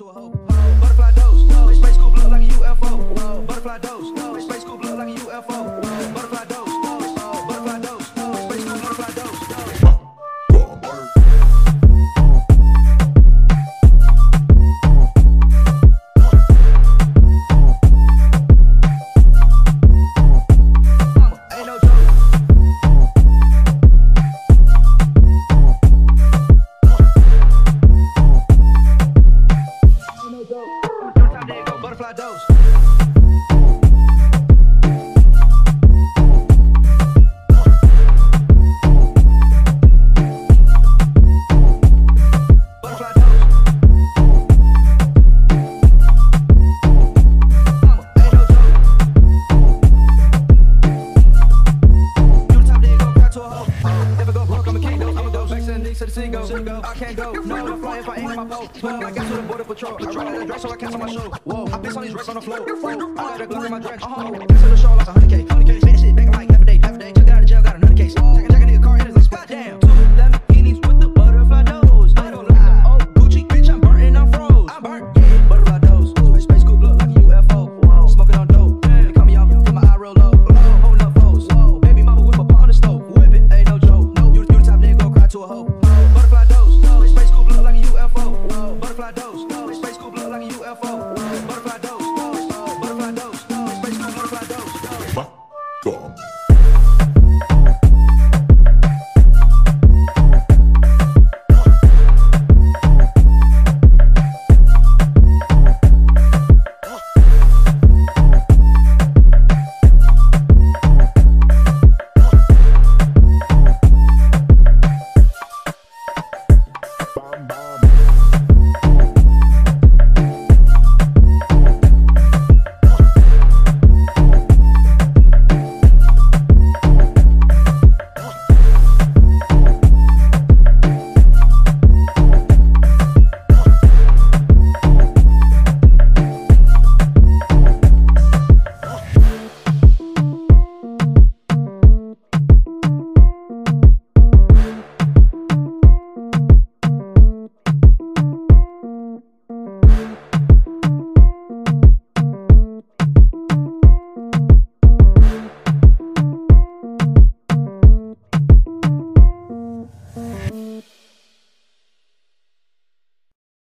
To a hoe. Butterfly dose. Space coupe look like a UFO. Butterfly dose. Space coupe look like a UFO. Butterfly dose. Butterfly dose. Space coupe butterfly dose. Butterfly dose. I can't go, no, fly if I ain't on my boat. I got to the border patrol. I try to dress so I cancel my show. Whoa, I piss on these racks on the floor. I got a Glock in my drench. Cancel the show, lost 100K. 100K, man, shit, back like half a day. Took it out of jail, got another case. Jack a nigga car in his lease. Goddamn. 2 Lamborghinis with the butterfly dose. I don't lie. Oh, Gucci, bitch, I'm burnt and I'm froze. I'm burnt, yeah. Butterfly dose. Space coupe look like a UFO. Smoking on dope. They call me out, put my eye real low. Holding up foes. Baby mama whip up on the stove. Whip it, ain't no joke. You the type nigga gon' cry to a hoe. Butterfly dose. Space coupe look like a UFO. Butterfly dose. Space coupe look like a UFO. Butterfly